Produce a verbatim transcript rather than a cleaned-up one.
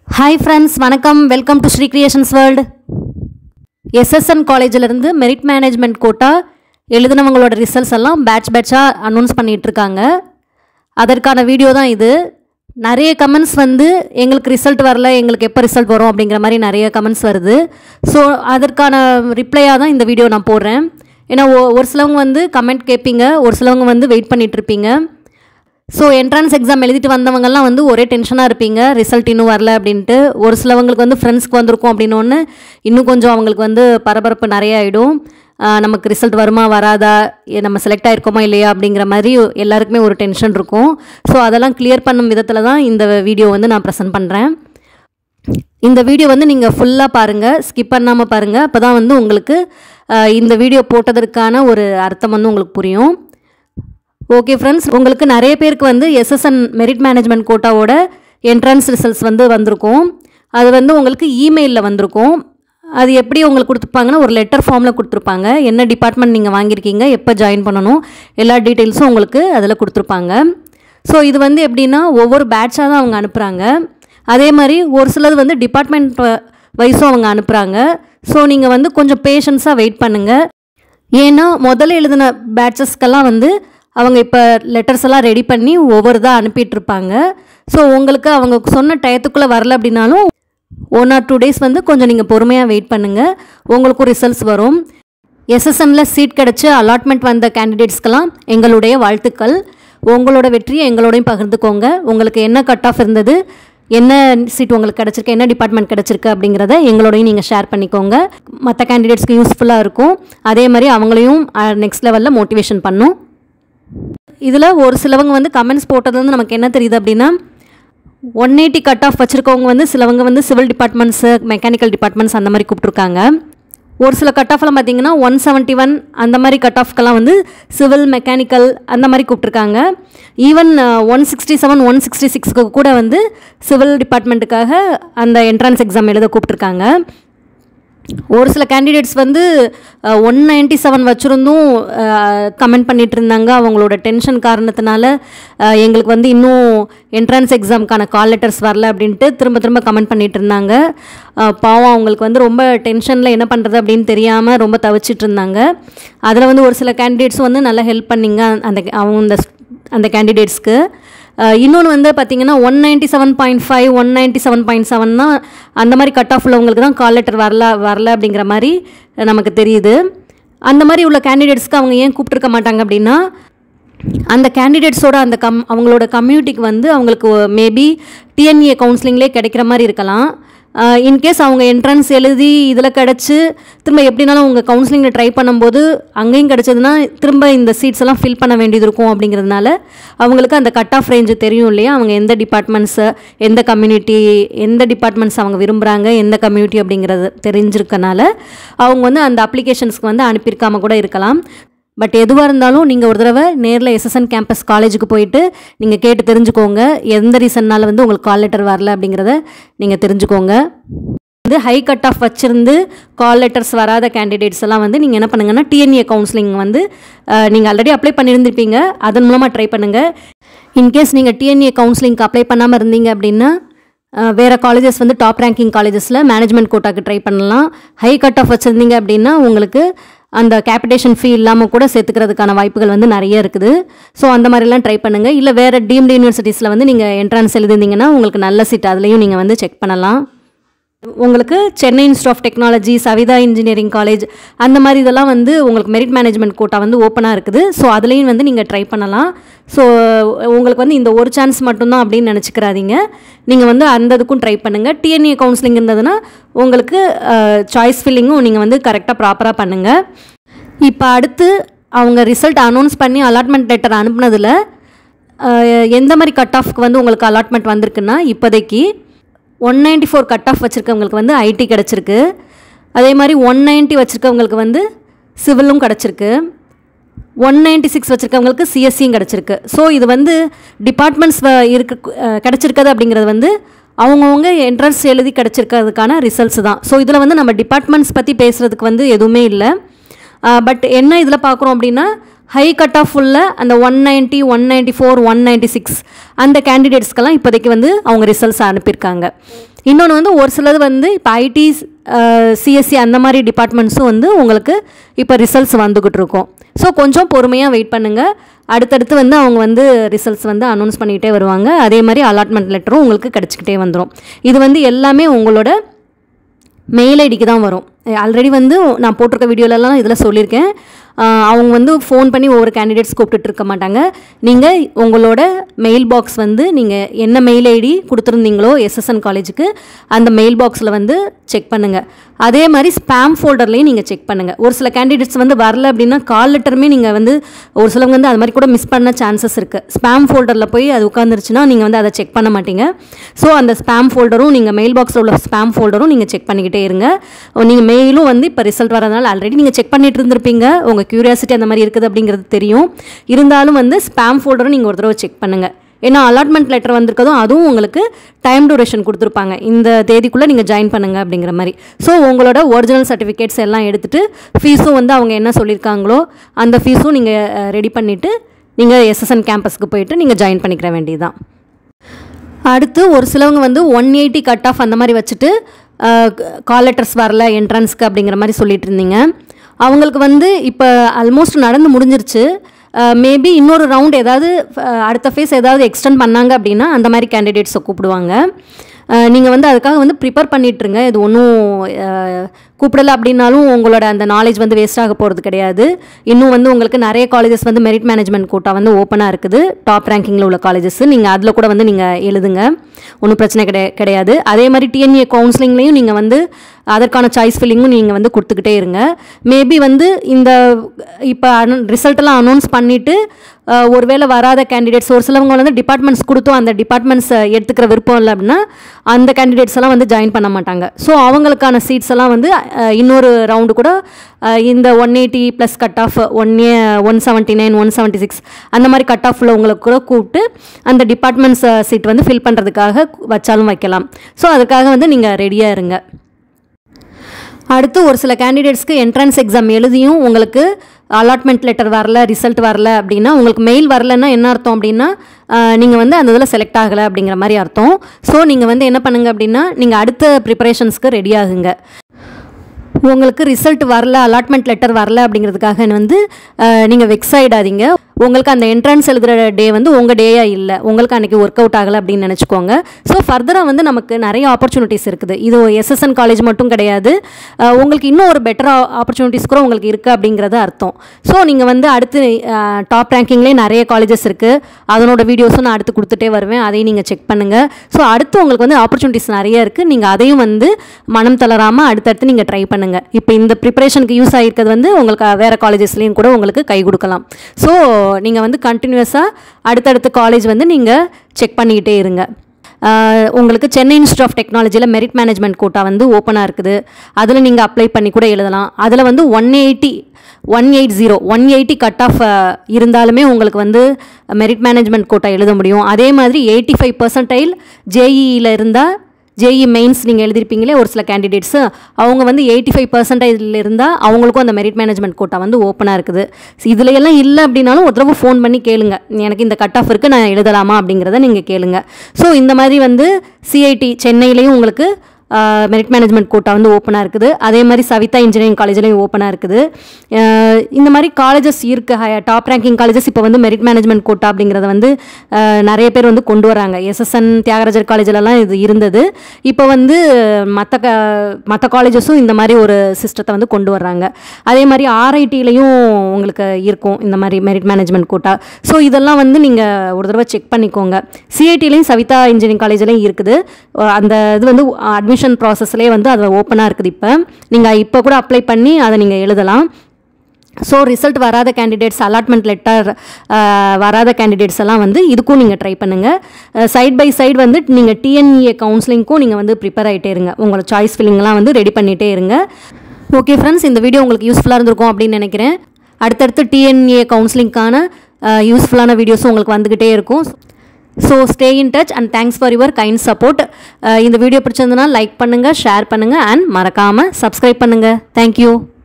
Hi friends, வணக்கம். Welcome to Sri Creations World. S S N காலேஜில் இருந்து merit management quota எழுதினவங்களோட results எல்லாம் பேட்ச் பேட்சாக அனௌன்ஸ் பண்ணிகிட்டு இருக்காங்க. அதற்கான வீடியோ தான் இது. நிறைய கமெண்ட்ஸ் வந்து எங்களுக்கு ரிசல்ட் வரல, எங்களுக்கு எப்போ ரிசல்ட் வரும் அப்படிங்கிற மாதிரி நிறைய கமெண்ட்ஸ் வருது. ஸோ அதற்கான ரிப்ளையாக தான் இந்த வீடியோ நான் போடுறேன். ஏன்னா ஒரு சிலவங்க வந்து கமெண்ட் கேட்பீங்க, ஒரு சிலவங்க வந்து வெயிட் பண்ணிகிட்ருப்பீங்க. ஸோ என்ட்ரன்ஸ் எக்ஸாம் எழுதிட்டு வந்தவங்கெல்லாம் வந்து ஒரே டென்ஷனாக இருப்பீங்க, ரிசல்ட் இன்னும் வரல அப்படின்ட்டு. ஒரு சிலவங்களுக்கு வந்து ஃப்ரெண்ட்ஸ்க்கு வந்திருக்கும் அப்படின்னோடனே இன்னும் கொஞ்சம் அவங்களுக்கு வந்து பரபரப்பு நிறைய ஆகிடும். நமக்கு ரிசல்ட் வருமா வராதா, நம்ம செலக்ட் ஆகிருக்கோமா இல்லையா அப்படிங்கிற மாதிரி எல்லாருக்குமே ஒரு டென்ஷன் இருக்கும். ஸோ அதெல்லாம் கிளியர் பண்ணும் விதத்தில் தான் இந்த வீடியோ வந்து நான் ப்ரெசென்ட் பண்ணுறேன். இந்த வீடியோ வந்து நீங்கள் ஃபுல்லாக பாருங்கள், ஸ்கிப் பண்ணாமல் பாருங்கள். அப்போ தான் வந்து உங்களுக்கு இந்த வீடியோ போட்டதற்கான ஒரு அர்த்தம் வந்து உங்களுக்கு புரியும். ஓகே ஃப்ரெண்ட்ஸ், உங்களுக்கு நிறைய பேருக்கு வந்து S S N merit management கோட்டாவோட என்ட்ரன்ஸ் ரிசல்ட்ஸ் வந்து வந்திருக்கும். அது வந்து உங்களுக்கு இமெயிலில் வந்திருக்கும். அது எப்படி உங்களுக்கு கொடுத்துருப்பாங்கன்னா ஒரு லெட்டர் ஃபார்மில் கொடுத்துருப்பாங்க. என்ன டிபார்ட்மெண்ட் நீங்கள் வாங்கியிருக்கீங்க, எப்போ ஜாயின் பண்ணணும், எல்லா டீட்டெயில்ஸும் உங்களுக்கு அதில் கொடுத்துருப்பாங்க. ஸோ இது வந்து எப்படின்னா ஒவ்வொரு பேட்சாக தான் அவங்க அனுப்புகிறாங்க. அதே மாதிரி ஒரு சிலது வந்து டிபார்ட்மெண்ட் வைஸும் அவங்க அனுப்புகிறாங்க. ஸோ நீங்கள் வந்து கொஞ்சம் பேஷன்ஸாக வெயிட் பண்ணுங்கள். ஏன்னா முதல்ல எழுதின பேட்சஸ்க்கெல்லாம் வந்து அவங்க இப்போ லெட்டர்ஸ் எல்லாம் ரெடி பண்ணி ஒவ்வொரு தான் அனுப்பிட்டுருப்பாங்க. ஸோ உங்களுக்கு அவங்க சொன்ன டயத்துக்குள்ளே வரல அப்படின்னாலும் ஒன் ஆர் டூ டேஸ் வந்து கொஞ்சம் நீங்கள் பொறுமையாக வெயிட் பண்ணுங்கள், உங்களுக்கும் ரிசல்ட்ஸ் வரும். எஸ்எஸ்என்னில் சீட் கிடச்சி அலாட்மெண்ட் வந்த கேண்டிடேட்ஸ்க்கெல்லாம் எங்களுடைய வாழ்த்துக்கள். உங்களோட வெற்றியை எங்களோடையும் பகிர்ந்துக்கோங்க. உங்களுக்கு என்ன கட் ஆஃப் இருந்தது, என்ன சீட் உங்களுக்கு கிடச்சிருக்கு, என்ன டிபார்ட்மெண்ட் கிடச்சிருக்கு அப்படிங்கிறத எங்களோடையும் நீங்கள் ஷேர் பண்ணிக்கோங்க. மற்ற கேண்டிடேட்ஸ்க்கு யூஸ்ஃபுல்லாக இருக்கும். அதே மாதிரி அவங்களையும் நெக்ஸ்ட் லெவலில் மோட்டிவேஷன் பண்ணும். இதில் ஒரு சிலவங்க வந்து கமெண்ட்ஸ் போட்டது வந்து நமக்கு என்ன தெரியுது அப்படின்னா ஒன் எயிட்டி கட் ஆஃப் வச்சுருக்கவங்க வந்து சிலவங்க வந்து சிவில் டிபார்ட்மெண்ட்ஸு, மெக்கானிக்கல் டிபார்ட்மெண்ட்ஸ் அந்த மாதிரி கூப்பிட்ருக்காங்க. ஒரு சில கட் ஆஃப்லாம் பார்த்திங்கன்னா ஒன் செவன்ட்டி ஒன் அந்த மாதிரி கட் ஆஃப்க்கெல்லாம் வந்து சிவில், மெக்கானிக்கல் அந்த மாதிரி கூப்பிட்ருக்காங்க. Even one sixty seven one sixty சிக்ஸ்க்கு கூட வந்து சிவில் டிபார்ட்மெண்ட்டுக்காக அந்த என்ட்ரன்ஸ் எக்ஸாம் எழுத கூப்பிட்ருக்காங்க. ஒரு சில கேண்டிடேட்ஸ் வந்து ஒன் நைன்ட்டி செவன் வச்சுருந்தும் கமெண்ட் பண்ணிகிட்டு இருந்தாங்க. அவங்களோட டென்ஷன் காரணத்தினால எங்களுக்கு வந்து இன்னும் என்ட்ரன்ஸ் எக்ஸாமுக்கான கால் லெட்டர்ஸ் வரல அப்படின்ட்டு திரும்ப திரும்ப கமெண்ட் பண்ணிகிட்டு இருந்தாங்க. பாவம், அவங்களுக்கு வந்து ரொம்ப டென்ஷனில் என்ன பண்ணுறது அப்படின்னு தெரியாமல் ரொம்ப தவிச்சிட்டு இருந்தாங்க. அதில் வந்து ஒரு சில கேண்டிடேட்ஸும் வந்து நல்லா ஹெல்ப் பண்ணிங்க அந்த அவங்க அந்த கேண்டிடேட்ஸ்க்கு. இன்னொன்று வந்து பார்த்திங்கன்னா one ninety seven point five one ninety seven point seven தான் அந்த மாதிரி கட் ஆஃப் உள்ளவங்களுக்கு தான் கால் லெட்டர் வரல வரல அப்படிங்கிற மாதிரி நமக்கு தெரியுது. அந்த மாதிரி உள்ள கேண்டிடேட்ஸ்க்கு அவங்க ஏன் கூப்பிட்ருக்க மாட்டாங்க அப்படின்னா அந்த கேண்டிடேட்ஸோட அந்த கம் அவங்களோட கம்யூனிட்டிக்கு வந்து அவங்களுக்கு மேபி டிஎன்ஏ கவுன்சிலிங்லேயே கிடைக்கிற மாதிரி இருக்கலாம். இன்கேஸ் அவங்க என்ட்ரன்ஸ் எழுதி இதில் கிடச்சி திரும்ப எப்படினாலும் அவங்க கவுன்சிலிங்கில் ட்ரை பண்ணும்போது அங்கேயும் கிடச்சதுன்னா திரும்ப இந்த சீட்ஸ் எல்லாம் ஃபில் பண்ண வேண்டியது இருக்கும். அப்படிங்கிறதுனால அவங்களுக்கு அந்த கட் ஆஃப் ரேஞ்சு தெரியும் இல்லையா, அவங்க எந்த டிபார்ட்மெண்ட்ஸு, எந்த கம்யூனிட்டி, எந்த டிபார்ட்மெண்ட்ஸ் அவங்க விரும்புகிறாங்க, எந்த கம்யூனிட்டி அப்படிங்கிறது தெரிஞ்சிருக்கனால அவங்க வந்து அந்த அப்ளிகேஷன்ஸ்க்கு வந்து அனுப்பியிருக்காமல் கூட இருக்கலாம். பட் எதுவாக இருந்தாலும் நீங்கள் ஒரு தடவை நேரில் எஸ்எஸ்என் கேம்பஸ் காலேஜுக்கு போயிட்டு நீங்கள் கேட்டு தெரிஞ்சுக்கோங்க, எந்த ரீசன்னால் வந்து உங்களுக்கு கால் லெட்டர் வரல அப்படிங்கிறத நீங்கள் தெரிஞ்சுக்கோங்க. வந்து ஹை கட் ஆஃப் வச்சுருந்து கால் லெட்டர்ஸ் வராத கேண்டிடேட்ஸ் எல்லாம் வந்து நீங்கள் என்ன பண்ணுங்கன்னா டிஎன்ஏ கவுன்சிலிங் வந்து நீங்கள் ஆல்ரெடி அப்ளை பண்ணியிருந்திருப்பீங்க, அதன் மூலமாக ட்ரை பண்ணுங்கள். இன்கேஸ் நீங்கள் டிஎன்ஏ கவுன்சிலிங்க்கு அப்ளை பண்ணாமல் இருந்தீங்க அப்படின்னா வேறு காலேஜஸ் வந்து டாப் ரேங்கிங் காலேஜஸில் மேனேஜ்மெண்ட் கோட்டாக்கு ட்ரை பண்ணலாம். ஹை கட் ஆஃப் வச்சுருந்தீங்க அப்படின்னா உங்களுக்கு அந்த கேபிடேஷன் ஃபீ இல்லாமல் கூட சேர்த்துக்கிறதுக்கான வாய்ப்புகள் வந்து நிறைய இருக்குது. ஸோ அந்த மாதிரிலாம் ட்ரை பண்ணுங்கள். இல்லை வேறு டீம்டு யூனிவர்சிட்டிஸில் வந்து நீங்கள் என்ட்ரன்ஸ் எழுதிருந்தீங்கன்னா உங்களுக்கு நல்ல சீட் அதுலேயும் நீங்கள் வந்து செக் பண்ணலாம். உங்களுக்கு Chennai institute of Technology, Saveetha Engineering College அந்த மாதிரி இதெல்லாம் வந்து உங்களுக்கு மெரிட் மேனேஜ்மெண்ட் கோட்டா வந்து ஓப்பனாக இருக்குது. ஸோ அதுலேயும் வந்து நீங்கள் ட்ரை பண்ணலாம். ஸோ உங்களுக்கு வந்து இந்த ஒரு சான்ஸ் மட்டும்தான் அப்படின்னு நினச்சிக்கிறாதீங்க. நீங்கள் வந்து அந்த இதுக்கும் ட்ரை பண்ணுங்கள். டிஎன்ஏ கவுன்சிலிங் இருந்ததுன்னா உங்களுக்கு சாய்ஸ் ஃபில்லிங்கும் நீங்கள் வந்து கரெக்டாக ப்ராப்பராக பண்ணுங்கள். இப்போ அடுத்து அவங்க ரிசல்ட் அனௌன்ஸ் பண்ணி அலாட்மெண்ட் லெட்டர் அனுப்புனதில் எந்த மாதிரி கட் ஆஃப்க்கு வந்து உங்களுக்கு அலாட்மெண்ட் வந்திருக்குன்னா இப்போதைக்கு one ninety four cut off வச்சுருக்கவங்களுக்கு வந்து ஐடி கிடச்சிருக்கு. அதே மாதிரி ஒன் நைன்ட்டி வச்சுருக்கவங்களுக்கு வந்து சிவிலும் கிடச்சிருக்கு. ஒன் நைன்ட்டி சிக்ஸ் வச்சுருக்கவங்களுக்கு சிஎஸ்சியும் கிடச்சிருக்கு. ஸோ இது வந்து டிபார்ட்மெண்ட்ஸ் இருக்க கிடச்சிருக்கிறது அப்படிங்கிறது வந்து அவங்கவுங்க என்ட்ரன்ஸ் எழுதி கிடச்சிருக்கிறதுக்கான ரிசல்ட்ஸ் தான். ஸோ இதில் வந்து நம்ம டிபார்ட்மெண்ட்ஸ் பற்றி பேசுகிறதுக்கு வந்து எதுவுமே இல்லை. பட் என்ன இதில் பார்க்குறோம் அப்படின்னா ஹை கட் ஆஃப் உள்ள அந்த one ninety one ninety four one ninety six அந்த கேண்டிடேட்ஸ்க்கெல்லாம் இப்போதைக்கு வந்து அவங்க ரிசல்ட்ஸ் அனுப்பியிருக்காங்க. இன்னொன்று வந்து ஒரு சிலது வந்து இப்போ ஐடி சிஎஸ்சி அந்த மாதிரி டிபார்ட்மெண்ட்ஸும் வந்து உங்களுக்கு இப்போ ரிசல்ட்ஸ் வந்துக்கிட்டு இருக்கோம். ஸோ கொஞ்சம் பொறுமையாக வெயிட் பண்ணுங்கள். அடுத்தடுத்து வந்து அவங்க வந்து ரிசல்ட்ஸ் வந்து அனௌன்ஸ் பண்ணிக்கிட்டே வருவாங்க. அதே மாதிரி அலாட்மெண்ட் லெட்டரும் உங்களுக்கு கிடச்சிக்கிட்டே வந்துடும். இது வந்து எல்லாமே உங்களோட மெயில் ஐடிக்கு தான் வரும். ஆல்ரெடி வந்து நான் போட்டிருக்க வீடியோலலாம் இதில் சொல்லியிருக்கேன். அவங்க வந்து ஃபோன் பண்ணி ஒவ்வொரு கேண்டிடேட்ஸ் கூப்பிட்டுட்டு இருக்க மாட்டாங்க. நீங்கள் உங்களோட மெயில் பாக்ஸ் வந்து நீங்கள் என்ன மெயில் ஐடி கொடுத்துருந்தீங்களோ எஸ்எஸ்என் காலேஜுக்கு அந்த மெயில் பாக்ஸில் வந்து செக் பண்ணுங்கள். அதே மாதிரி ஸ்பேம் ஃபோல்டர்லேயும் நீங்கள் செக் பண்ணுங்கள். ஒரு சில கேண்டிடேட்ஸ் வந்து வரல அப்படின்னா கால் லெட்டருமே நீங்கள் வந்து ஒரு சிலவங்க வந்து அது மாதிரி கூட மிஸ் பண்ண சான்சஸ் இருக்குது. ஸ்பேம் ஃபோல்டரில் போய் அது உட்காந்துருச்சுன்னா நீங்கள் வந்து அதை செக் பண்ண மாட்டீங்க. ஸோ அந்த ஸ்பேம் ஃபோல்டரும் நீங்கள் மெயில் பாக்ஸில் உள்ள ஸ்பேம் ஃபோல்டரும் நீங்கள் செக் பண்ணிக்கிட்டே இருங்க. நீங்கள் மெயிலும் வந்து இப்போ ரிசல்ட் வரதுனால ஆல்ரெடி நீங்கள் செக் பண்ணிட்டு இருந்திருப்பீங்க. உங்கள் க்யூரியாசிட்டி அந்த மாதிரி இருக்குது அப்படிங்கிறது தெரியும். இருந்தாலும் வந்து ஸ்பேம் ஃபோல்டரும் நீங்கள் ஒரு தடவை செக் பண்ணுங்கள். ஏன்னா அலாட்மெண்ட் லெட்டர் வந்திருக்கதும் அதுவும் உங்களுக்கு டைம் டூரேஷன் கொடுத்துருப்பாங்க. இந்த தேதிக்குள்ளே நீங்கள் ஜாயின் பண்ணுங்கள் அப்படிங்கிற மாதிரி. ஸோ உங்களோட ஒரிஜினல் சர்டிஃபிகேட்ஸ் எல்லாம் எடுத்துகிட்டு ஃபீஸும் வந்து அவங்க என்ன சொல்லியிருக்காங்களோ அந்த ஃபீஸும் நீங்கள் ரெடி பண்ணிவிட்டு நீங்கள் எஸ்எஸ்என் கேம்பஸ்க்கு போயிட்டு நீங்கள் ஜாயின் பண்ணிக்கிற வேண்டியதுதான். அடுத்து ஒரு சிலவங்க வந்து ஒன் எயிட்டி கட் ஆஃப் அந்த மாதிரி வச்சுட்டு கால் லெட்டர்ஸ் வரல என்ட்ரன்ஸ்க்கு அப்படிங்கிற மாதிரி சொல்லிட்டு இருந்தீங்க. அவங்களுக்கு வந்து இப்போ ஆல்மோஸ்ட் நடந்து முடிஞ்சிருச்சு. மேபி இன்னொரு ரவுண்ட் ஏதாவது அடுத்த ஃபேஸ் ஏதாவது எக்ஸ்டெண்ட் பண்ணாங்க அப்படின்னா அந்த மாதிரி கேண்டிடேட்ஸை கூப்பிடுவாங்க. நீங்கள் வந்து அதுக்காக வந்து ப்ரிப்பேர் பண்ணிட்டுருங்க. இது ஒன்றும் கூப்பிடலை அப்படின்னாலும் உங்களோட அந்த நாலேஜ் வந்து வேஸ்ட் ஆக போகிறது கிடையாது. இன்னும் வந்து உங்களுக்கு நிறைய காலேஜஸ் வந்து மெரிட் மேனேஜ்மெண்ட் கோட்டா வந்து ஓப்பனாக இருக்குது. டாப் ரேங்கிங்கில் உள்ள காலேஜஸ் நீங்கள் அதில் கூட வந்து நீங்கள் எழுதுங்க. ஒன்றும் பிரச்சனை கிடை கிடையாது அதே மாதிரி டிஎன்ஏ கவுன்சிலிங்லேயும் நீங்கள் வந்து அதற்கான சாய்ஸ் ஃபில்லிங்கும் நீங்கள் வந்து கொடுத்துக்கிட்டே இருங்க. மேபி வந்து இந்த இப்போ அனௌ ரிசல்ட்டெல்லாம் அனௌன்ஸ் பண்ணிவிட்டு ஒருவேளை வராத கேண்டிடேட்ஸ் ஒரு சிலவங்க வந்து டிபார்ட்மெண்ட்ஸ் கொடுத்தோம் அந்த டிபார்ட்மெண்ட்ஸ் எடுத்துக்கிற விருப்பம் இல்லை அப்படின்னா அந்த கேண்டிடேட்ஸ் எல்லாம் வந்து ஜாயின் பண்ண மாட்டாங்க. ஸோ அவங்களுக்கான சீட்ஸ் எல்லாம் வந்து இன்னொரு ரவுண்டு கூட இந்த one eighty plus cut off one A one seventy nine one seventy six அந்த மாதிரி கட் ஆஃபில் உங்களுக்கு கூட கூப்பிட்டு அந்த டிபார்ட்மெண்ட்ஸ் சீட் வந்து ஃபில் பண்ணுறதுக்காக வச்சாலும் வைக்கலாம். ஸோ அதுக்காக வந்து நீங்கள் ரெடியாக இருங்க. அடுத்து ஒரு சில கேண்டிடேட்ஸ்க்கு என்ட்ரன்ஸ் எக்ஸாம் எழுதியும் உங்களுக்கு அலாட்மெண்ட் லெட்டர் வரல ரிசல்ட் வரல அப்படின்னா உங்களுக்கு மெயில் வரலன்னா என்ன அர்த்தம் அப்படின்னா நீங்கள் வந்து அந்த இதில் செலக்ட் ஆகலை அப்படிங்கிற மாதிரி அர்த்தம். ஸோ நீங்கள் வந்து என்ன பண்ணுங்கள் அப்படின்னா நீங்கள் அடுத்த ப்ரிப்பரேஷன்ஸ்க்கு ரெடி ஆகுங்க. உங்களுக்கு ரிசல்ட் வரல அலாட்மெண்ட் லெட்டர் வரல அப்படிங்கிறதுக்காக வந்து நீங்கள் வெக்ஸ் ஆகிடாதீங்க. உங்களுக்கு அந்த என்ட்ரன்ஸ் எழுதுகிற டே வந்து உங்கள் டேயாக இல்லை, உங்களுக்கு அன்றைக்கி ஒர்க் அவுட் ஆகலை அப்படின்னு நினச்சிக்கோங்க. ஸோ ஃபர்தராக வந்து நமக்கு நிறைய ஆப்பர்ச்சுனிட்டிஸ் இருக்குது. இது எஸ்எஸ்என் காலேஜ் மட்டும் கிடையாது, உங்களுக்கு இன்னும் ஒரு பெட்டர் ஆப்பர்ச்சுனிட்டிஸ் கூட உங்களுக்கு இருக்குது அப்படிங்கிறது அர்த்தம். ஸோ நீங்கள் வந்து அடுத்து டாப் ரேங்கிங்லேயே நிறைய காலேஜஸ் இருக்குது. அதனோட வீடியோஸும் நான் அடுத்து கொடுத்துட்டே வருவேன், அதையும் நீங்கள் செக் பண்ணுங்கள். ஸோ அடுத்து உங்களுக்கு வந்து ஆப்பர்ச்சுனிட்டிஸ் நிறைய இருக்குது. நீங்கள் அதையும் வந்து மனம் தளராமல் அடுத்தடுத்து நீங்கள் ட்ரை பண்ணுங்கள். இப்போ இந்த ப்ரிப்பரேஷனுக்கு யூஸ் ஆகிருக்கிறது வந்து உங்களுக்கு வேறு காலேஜஸ்லேயும் கூட உங்களுக்கு கை கொடுக்கலாம். ஸோ நீங்கள் வந்து கண்டினியூஸாக அடுத்தடுத்த காலேஜ் வந்து நீங்கள் செக் பண்ணிக்கிட்டே இருங்க. உங்களுக்கு சென்னை இன்ஸ்டியூட் ஆஃப் டெக்னாலஜியில் மெரிட் மேனேஜ்மெண்ட் கோட்டா வந்து ஓப்பனாக இருக்குது. அதில் நீங்கள் அப்ளை பண்ணி கூட எழுதலாம். அதில் வந்து one eighty one eight zero one eighty cut off இருந்தாலுமே உங்களுக்கு வந்து மெரிட் மேனேஜ்மெண்ட் கோட்டா எழுத முடியும். அதே மாதிரி எயிட்டி ஃபைவ் பர்சன்டைல் ஜேஇயில் இருந்தால் ஜேஇ மெயின்ஸ் நீங்கள் எழுதிருப்பீங்களே ஒரு சில கேண்டிடேட்ஸு அவங்க வந்து எயிட்டி ஃபைவ் பர்சன்டேஜில் இருந்தால் அவங்களுக்கும் அந்த மெரிட் மேனேஜ்மெண்ட் கோட்டா வந்து ஓப்பனாக இருக்குது. இதில் எல்லாம் இல்லை அப்படின்னாலும் ஒரு தடவை ஃபோன் பண்ணி கேளுங்க, எனக்கு இந்த கட் ஆஃப் இருக்குது நான் எழுதலாமா அப்படிங்கிறத நீங்கள் கேளுங்க. ஸோ இந்த மாதிரி வந்து சிஐடி சென்னையிலையும் உங்களுக்கு மெரிட் மேனேஜ்மெண்ட் கோட்டா வந்து ஓப்பனாக இருக்குது. அதே மாதிரி சவிதா இன்ஜினியரிங் காலேஜ்லேயும் ஓப்பனாக இருக்குது. இந்த மாதிரி காலேஜஸ் இருக்குது, டாப் ரேங்கிங் காலேஜஸ் இப்போ வந்து மெரிட் மேனேஜ்மெண்ட் கோட்டா அப்படிங்கிறத வந்து நிறைய பேர் வந்து கொண்டு வராங்க. எஸ்எஸ்என் தியாகராஜர் காலேஜிலலாம் இது இருந்தது. இப்போ வந்து மற்ற க மற்ற காலேஜஸும் இந்த மாதிரி ஒரு சிஸ்டத்தை வந்து கொண்டு வர்றாங்க. அதே மாதிரி ஆர்ஐடியிலையும் உங்களுக்கு இருக்கும் இந்த மாதிரி மெரிட் மேனேஜ்மெண்ட் கோட்டா. ஸோ இதெல்லாம் வந்து நீங்கள் ஒரு தடவை செக் பண்ணிக்கோங்க. சிஐடிலையும் சவிதா இன்ஜினியரிங் காலேஜ்லேயும் இருக்குது. அந்த இது வந்து அட்மிஷன் ப்ராசஸ்லேயே வந்து அது ஓப்பனாக இருக்குது. இப்போ நீங்கள் இப்போ கூட அப்ளை பண்ணி அதை நீங்கள் எழுதலாம். ஸோ ரிசல்ட் வராத கேண்டிடேட்ஸ் அலாட்மெண்ட் லெட்டர் வராத கேண்டிடேட்ஸ் எல்லாம் வந்து இதுக்கும் நீங்கள் ட்ரை பண்ணுங்கள். சைட் பை சைடு வந்து நீங்கள் டிஎன்இஏ கவுன்சிலிங்க்கும் நீங்கள் வந்து ப்ரிப்பேர் ஆகிட்டே இருங்க. உங்களோட சாய்ஸ் ஃபில்லிங்லாம் வந்து ரெடி பண்ணிகிட்டே இருங்க. ஓகே ஃப்ரெண்ட்ஸ், இந்த வீடியோ உங்களுக்கு யூஸ்ஃபுல்லாக இருந்திருக்கும் அப்படின்னு நினைக்கிறேன். அடுத்தடுத்து டிஎன்இஏ கவுன்சிலிங்க்கான யூஸ்ஃபுல்லான வீடியோஸும் உங்களுக்கு வந்துக்கிட்டே இருக்கும். So stay in touch and thanks for your kind support. இந்த வீடியோ பிடிச்சிருந்ததுன்னா லைக் பண்ணுங்கள், ஷேர் பண்ணுங்கள் அண்ட் மறக்காமல் சப்ஸ்கிரைப் பண்ணுங்கள். தேங்க்யூ.